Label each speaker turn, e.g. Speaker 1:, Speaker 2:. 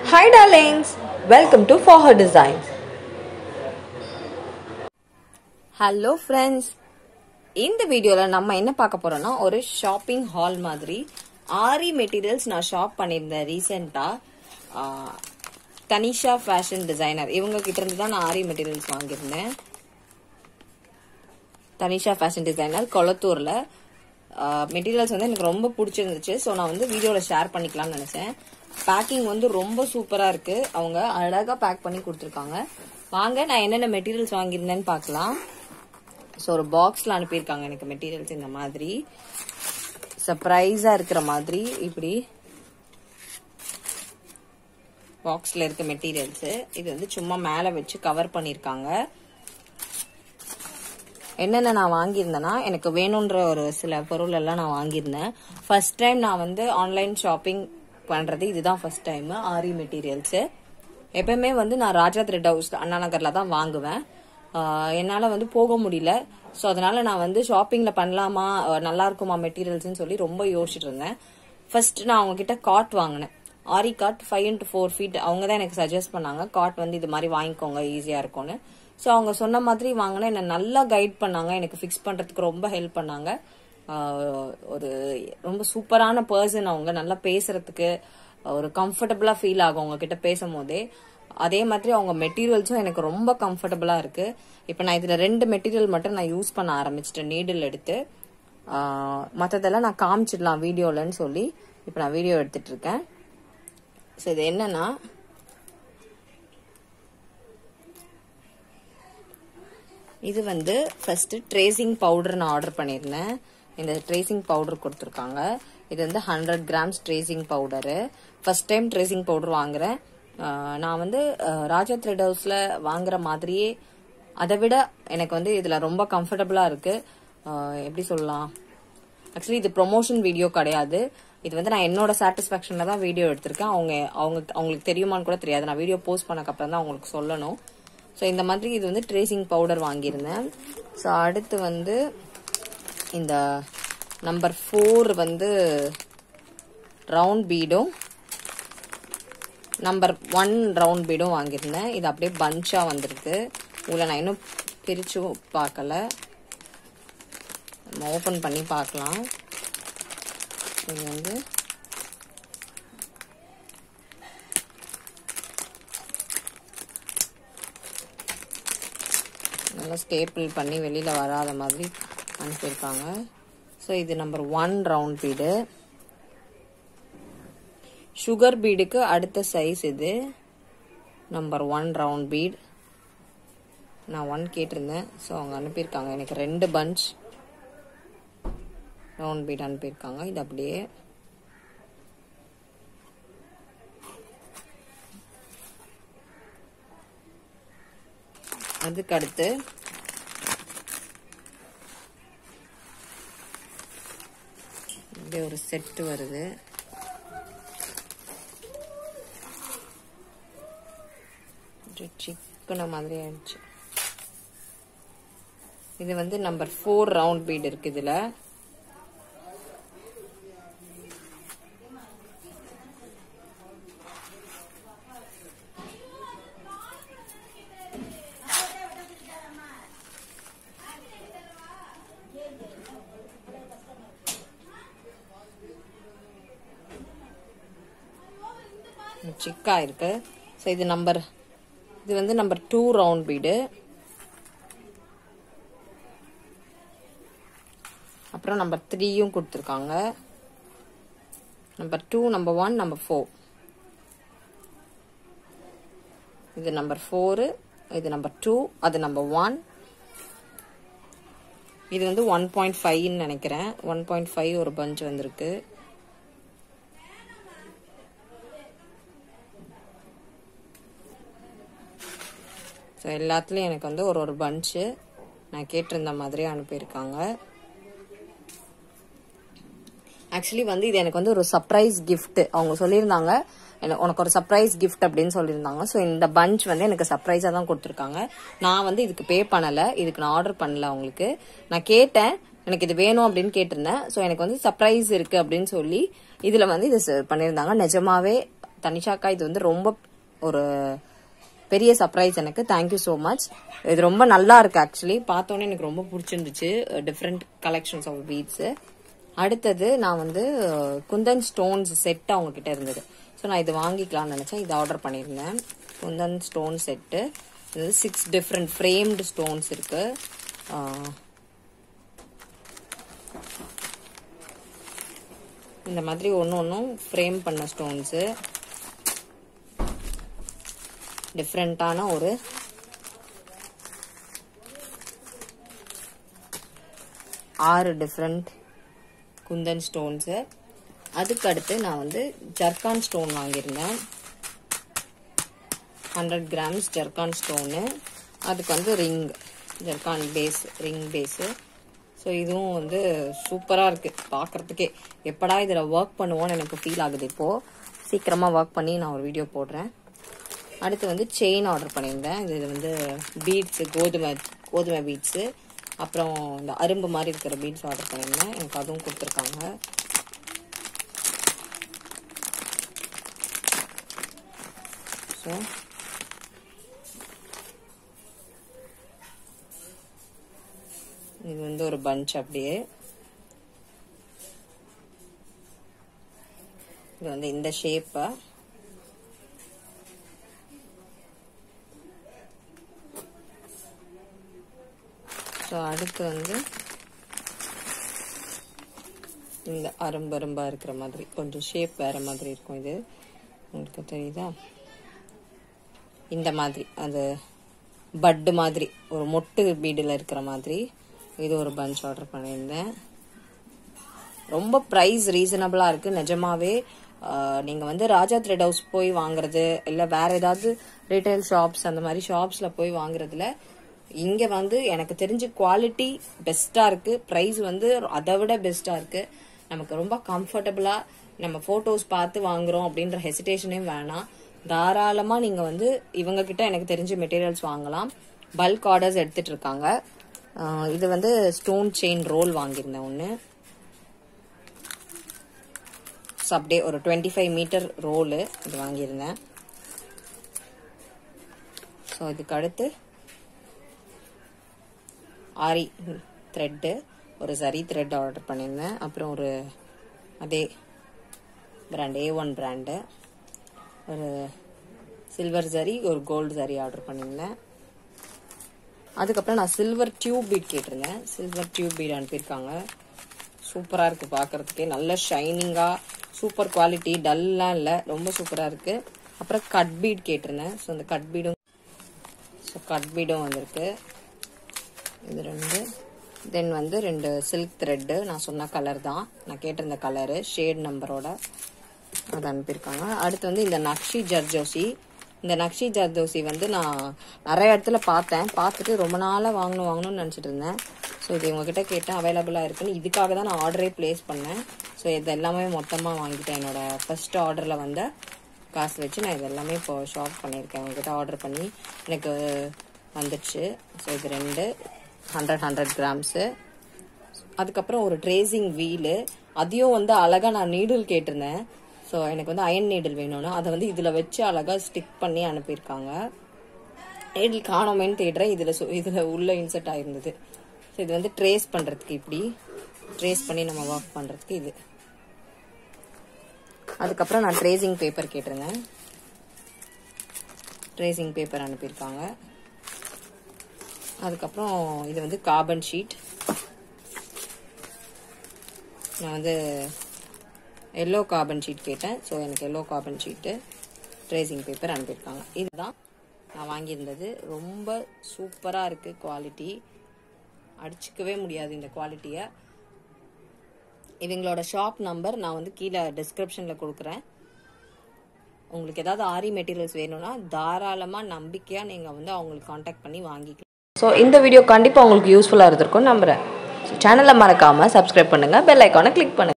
Speaker 1: Hi darlings, welcome to For Her Designs.
Speaker 2: Hello friends, இந்த வீடியோல நம்ம என்ன பார்க்க போறோம்னா ஒரு ஷாப்பிங் ஹால் மாதிரி ஆரி மெட்டீரியல்ஸ் நான் ஷாப் பண்ணியிருந்தேன் ரீசெண்டா. தனிஷா ஃபேஷன் டிசைனர் இவங்க கிட்ட இருந்து தான் நான் ஆரி மெட்டீரியல்ஸ் வாங்கியிருந்தேன். தனிஷா ஃபேஷன் டிசைனர் கொளத்தூர்ல. மெட்டீரியல்ஸ் வந்து எனக்கு ரொம்ப பிடிச்சிருந்துச்சு. ஸோ நான் வந்து வீடியோல ஷேர் பண்ணிக்கலாம்னு நினைச்சேன். பேக்கிங் வந்து ரொம்ப சூப்பரா இருக்கு. அவங்க அழகா பேக் பண்ணி கொடுத்துருக்காங்க. வாங்க நான் என்னென்ன மெட்டீரியல்ஸ் வாங்கியிருந்தேன்னு பார்க்கலாம். ஸோ ஒரு பாக்ஸ்ல அனுப்பியிருக்காங்க எனக்கு மெட்டீரியல்ஸ் இந்த மாதிரி சர்ப்ரைஸா இருக்கிற மாதிரி. இப்படி பாக்ஸ்ல இருக்க மெட்டீரியல்ஸ் இது வந்து சும்மா மேல வச்சு கவர் பண்ணிருக்காங்க. என்னென்ன நான் வாங்கியிருந்தேன்னா, எனக்கு வேணும்ன்ற ஒரு சில பொருள் எல்லாம் நான் வாங்கியிருந்தேன். ஃபர்ஸ்ட் டைம் நான் வந்து ஆன்லைன் ஷாப்பிங் பண்றது இதுதான் ஃபர்ஸ்ட் டைம். ஆரி மெட்டீரியல்ஸ் எப்பவுமே வந்து நான் ராஜா த்ரெட் ஹவுஸ் அண்ணா நகர்ல தான் வாங்குவேன். என்னால வந்து போக முடியல. ஸோ அதனால நான் வந்து ஷாப்பிங்ல பண்ணலாமா, நல்லா இருக்குமா மெட்டீரியல்ஸ்ன்னு சொல்லி ரொம்ப யோசிச்சுட்டு இருந்தேன். ஃபர்ஸ்ட் நான் அவங்க கிட்ட காட் வாங்கினேன். ஆரி காட் 5x4 feet. அவங்க தான் எனக்கு சஜஸ்ட் பண்ணாங்க, காட் வந்து இது மாதிரி வாங்கிக்கோங்க ஈஸியா இருக்கும்னு. ஸோ அவங்க சொன்ன மாதிரி வாங்கினேன். என்ன நல்லா கைட் பண்ணாங்க, எனக்கு ஃபிக்ஸ் பண்றதுக்கு ரொம்ப ஹெல்ப் பண்ணாங்க. ஒரு ரொம்ப சூப்பரான பர்சன் அவங்க. நல்லா பேசுறதுக்கு ஒரு கம்ஃபர்டபுளா ஃபீல் ஆகும் அவங்க கிட்ட பேசும் போதே. அதே மாதிரி அவங்க மெட்டீரியல்ஸும் எனக்கு ரொம்ப கம்ஃபர்டபுளா இருக்கு. இப்ப நான் இதுல 2 மெட்டீரியல் மட்டும் நான் யூஸ் பண்ண ஆரம்பிச்சிட்டேன் நீடில் எடுத்து. மற்றதெல்லாம் நான் காமிச்சிடலாம் வீடியோலன்னு சொல்லி இப்ப நான் வீடியோ எடுத்துட்டு இருக்கேன். ஸோ இது என்னன்னா, இது வந்து ஃபர்ஸ்ட் ட்ரேசிங் பவுடர் நான் ஆர்டர் பண்ணியிருந்தேன். இந்த ட்ரேசிங் பவுடர் கொடுத்துருக்காங்க. இது வந்து 100 grams tracing powder. First time tracing powder வாங்குறேன். நான் வந்து ராஜா த்ரெட் ஹவுஸ்ல வாங்குற மாதிரியே அதை விட எனக்கு வந்து இதுல ரொம்ப கம்ஃபர்டபுளா இருக்கு. எப்படி சொல்லலாம், ஆக்சுவலி இது ப்ரொமோஷன் வீடியோ கிடையாது. இது வந்து நான் என்னோட சாட்டிஸ்பாக்சன்ல தான் வீடியோ எடுத்திருக்கேன். அவங்களுக்கு தெரியுமான்னு கூட தெரியாது. நான் வீடியோ போஸ்ட் பண்ணக்கு அப்புறம் தான் அவங்களுக்கு சொல்லணும். ஸோ இந்த மாதிரி இது வந்து ட்ரேசிங் பவுடர் வாங்கியிருந்தேன். ஸோ அடுத்து வந்து இந்த நம்பர் 4 வந்து ரவுண்ட் பீடும், நம்பர் 1 ரவுண்ட் பீடும் வாங்கியிருந்தேன். இது அப்படியே பஞ்சா வந்திருக்கு. உங்களை நான் இன்னும் பிரிச்சு பார்க்கல, நம்ம ஓபன் பண்ணி பார்க்கலாம். இது வந்து நல்லா ஸ்டேபிள் பண்ணி வெளியில வராத மாதிரி அனுப்பியிருக்காங்க. ஸோ இது நம்பர் 1 ரவுண்ட் பீடு. சுகர் பீடுக்கு அடுத்த சைஸ் இது நம்பர் 1 ரவுண்ட் பீட். நான் 1 கேட்டிருந்தேன். ஸோ அவங்க அனுப்பியிருக்காங்க எனக்கு 2 பஞ்ச் ரவுண்ட் பீட் அனுப்பியிருக்காங்க. இது அப்படியே அதுக்கு அடுத்து இப்படி ஒரு செட் வருது. சிக்கன மாதிரி ஆயிடுச்சு. இது வந்து நம்பர் 4 ரவுண்ட் பீட் இருக்கு இதுல. சிக்கா இருக்கு. ஸோ இது வந்து நம்பர் 2 ரவுண்ட் பீடு. அப்புறம் நம்பர் 3யும் கொடுத்துருக்காங்க. Number 2, number 1, number 4. இது நம்பர் 4, இது நம்பர் 2, அது நம்பர் 1. இது வந்து 1.5 நினைக்கிறேன். 1.5 ஒரு பஞ்ச் வந்திருக்கு. ஸோ எல்லாத்துலேயும் எனக்கு வந்து ஒரு பஞ்சு நான் கேட்டிருந்த மாதிரி அனுப்பியிருக்காங்க. ஆக்சுவலி வந்து இது எனக்கு வந்து ஒரு சர்ப்ரைஸ் கிஃப்ட். அவங்க சொல்லியிருந்தாங்க உனக்கு ஒரு சர்ப்ரைஸ் கிஃப்ட் அப்படின்னு சொல்லியிருந்தாங்க. ஸோ இந்த பஞ்ச் வந்து எனக்கு சர்ப்ரைஸாக தான் கொடுத்துருக்காங்க. நான் வந்து இதுக்கு பே பண்ணலை, இதுக்கு நான் ஆர்டர் பண்ணல. அவங்களுக்கு நான் கேட்டேன், எனக்கு இது வேணும் அப்படின்னு கேட்டிருந்தேன். ஸோ எனக்கு வந்து சர்ப்ரைஸ் இருக்கு அப்படின்னு சொல்லி இதுல வந்து இது பண்ணியிருந்தாங்க. நிஜமாவே தனிஷாக்கா இது வந்து ரொம்ப ஒரு பெரிய சர்ப்ரைஸ் எனக்கு. Thank you so much. இது ரொம்ப நல்லா இருக்கு. ஆக்சுவலி பார்த்தோன்னே எனக்கு ரொம்ப பிடிச்சிருந்துச்சு. Different collections of beads. அடுத்தது நான் வந்து குந்தன் ஸ்டோன்ஸ் செட் அவங்க கிட்ட இருந்தது. ஸோ நான் இது வாங்கிக்கலாம்னு நினைச்சேன். இது ஆர்டர் பண்ணியிருந்தேன். Kundan stone set. இது 6 டிஃப்ரெண்ட் ஃப்ரேம்டு ஸ்டோன்ஸ் இருக்கு. இந்த மாதிரி ஒன்னும் ஃப்ரேம் பண்ண ஸ்டோன்ஸ். டிஃப்ரெண்டான ஒரு ஆறு டிஃப்ரெண்ட் குந்தன் ஸ்டோன்ஸ். அதுக்கு அடுத்து நான் வந்து ஜர்கான் ஸ்டோன் வாங்கியிருந்தேன். 100 கிராம்ஸ் ஜர்கான் ஸ்டோனு. அதுக்கு வந்து ring zircon base, ring base. So இதுவும் வந்து சூப்பராக இருக்கு பார்க்கறதுக்கே. எப்படா இதில் ஒர்க் பண்ணுவோன்னு எனக்கு ஃபீல் ஆகுது. இப்போது சீக்கிரமாக ஒர்க் பண்ணி நான் ஒரு வீடியோ போடுறேன். அடுத்து வந்து செயின் ஆர்டர் பண்ணியிருந்தேன். இது வந்து பீட்ஸு, கோதுமை பீட்ஸு, அப்புறம் இந்த அரும்பு மாதிரி இருக்கிற பீட்ஸ் ஆர்டர் பண்ணியிருந்தேன். எனக்கு அதுவும் கொடுத்துருக்காங்க. ஸோ இது வந்து ஒரு பஞ்ச். அப்படியே இது வந்து இந்த ஷேப்பை ஸோ அடுத்து வந்து இந்த அரும்பரும்பா இருக்கிற மாதிரி கொஞ்சம் ஷேப் வேற மாதிரி இருக்கும். இது உங்களுக்கு தெரியுதா? இந்த மாதிரி அது பட்டு மாதிரி ஒரு மொட்டு பீடில் இருக்கிற மாதிரி இது ஒரு பஞ்ச் ஆர்டர் பண்ணியிருந்தேன். ரொம்ப ப்ரைஸ் ரீசனபிளா இருக்கு நிஜமாவே. நீங்க வந்து ராஜா த்ரெட் ஹவுஸ் போய் வாங்குறது இல்ல வேற ஏதாவது ரீட்டைல் ஷாப்ஸ் அந்த மாதிரி ஷாப்ஸ்ல போய் வாங்குறதுல இங்க வந்து எனக்கு தெரிஞ்ச குவாலிட்டி பெஸ்டா இருக்கு. பிரைஸ் வந்து அதை விட பெஸ்டா இருக்கு. நமக்கு ரொம்ப கம்ஃபர்டபுளா நம்ம போட்டோஸ் பார்த்து வாங்குறோம் அப்படின்ற ஹெசிடேஷனே வேணாம். தாராளமா நீங்க வந்து இவங்க கிட்ட எனக்கு தெரிஞ்ச மெட்டீரியல்ஸ் வாங்கலாம். பல்க் ஆர்டர்ஸ் எடுத்துட்டு இருக்காங்க. இது வந்து ஸ்டோன் செயின் ரோல் வாங்கியிருந்தேன் ஒன்னு. அப்படியே ஒரு 25 மீட்டர் ரோலு இது வாங்கியிருந்தேன். ஸோ இதுக்கு அடுத்து ஆரி த்ரெட்டு, ஒரு சரி த்ரெட் ஆர்டர் பண்ணியிருந்தேன். அப்புறம் ஒரு அதே பிராண்ட் A1 பிராண்டு ஒரு சில்வர் சரி, ஒரு கோல்டு சரி ஆர்டர் பண்ணியிருந்தேன். அதுக்கப்புறம் நான் சில்வர் டியூப் பீட் கேட்டிருந்தேன். சில்வர் டியூப் பீட் அனுப்பியிருக்காங்க. சூப்பராக இருக்குது பார்க்கறதுக்கே. நல்ல ஷைனிங்காக சூப்பர் குவாலிட்டி, டல்லாம் இல்லை, ரொம்ப சூப்பராக இருக்குது. அப்புறம் கட் பீட் கேட்டிருந்தேன். ஸோ அந்த கட் பீடும் வந்திருக்கு. இது 2. தென் வந்து 2 சில்க் த்ரெட்டு. நான் சொன்ன கலர் தான், நான் கேட்டிருந்த கலரு ஷேட் நம்பரோட அதை அனுப்பியிருக்காங்க. அடுத்து வந்து இந்த நக்ஷி ஜர்ஜோசி. இந்த நக்ஷி ஜர்தோசி வந்து நான் நிறைய இடத்துல பார்த்துட்டு ரொம்ப நாளாக வாங்கணும்னு நினச்சிட்டு இருந்தேன். ஸோ இது உங்ககிட்ட கேட்டேன், அவைலபிளாக இருக்குன்னு. இதுக்காக தான் நான் ஆர்டரே பிளேஸ் பண்ணேன். ஸோ இது எல்லாமே மொத்தமாக வாங்கிட்டேன். என்னோட ஃபர்ஸ்ட் ஆர்டரில் வந்த காசு வச்சு நான் இது எல்லாமே இப்போ ஷாப் பண்ணியிருக்கேன். உங்ககிட்ட ஆர்டர் பண்ணி எனக்கு வந்துடுச்சு. ஸோ இது 2 100 கிராம்ஸு. அதுக்கப்புறம் ஒரு ட்ரேசிங் வீலு. அதையும் வந்து அழகாக நான் நீடில் கேட்டிருந்தேன். ஸோ எனக்கு வந்து அயன் நீடில் வேணும்னா அதை வந்து இதில் வச்சு அழகாக ஸ்டிக் பண்ணி அனுப்பியிருக்காங்க. நீடில் காணோமேன்னு தேடுறேன். இதில் உள்ள இன்செர்ட் ஆயிருந்தது. ஸோ இது வந்து ட்ரேஸ் பண்ணுறதுக்கு, இப்படி ட்ரேஸ் பண்ணி நம்ம ஒர்க் பண்ணுறதுக்கு இது. அதுக்கப்புறம் நான் ட்ரேசிங் பேப்பர் கேட்டிருந்தேன். ட்ரேசிங் பேப்பர் அனுப்பியிருக்காங்க. அதுக்கப்புறம் இது வந்து கார்பன் ஷீட். நான் வந்து எல்லோ கார்பன் ஷீட் கேட்டேன். ஸோ எனக்கு yellow carbon sheet, tracing paper அனுப்பியிருக்காங்க. இதுதான் நான் வாங்கியிருந்தது. ரொம்ப சூப்பராக இருக்குது குவாலிட்டி. அடிச்சுக்கவே முடியாது இந்த குவாலிட்டியை. இவங்களோட ஷாப் நம்பர் நான் வந்து கீழே டிஸ்கிரிப்ஷனில் கொடுக்குறேன். உங்களுக்கு ஏதாவது ஆரி மெட்டீரியல்ஸ் வேணும்னா தாராளமாக நம்பிக்கையாக நீங்கள் வந்து அவங்களுக்கு காண்டாக்ட் பண்ணி வாங்கிக்கலாம்.
Speaker 1: ஸோ இந்த வீடியோ கண்டிப்பாக உங்களுக்கு யூஸ்ஃபுல்லாக இருந்திருக்கும்னு நம்புகிறேன். ஸோ சேனலை மறக்காமல் சப்ஸ்கிரைப் பண்ணுங்கள், பெல் ஐக்கானை கிளிக் பண்ணுங்கள்.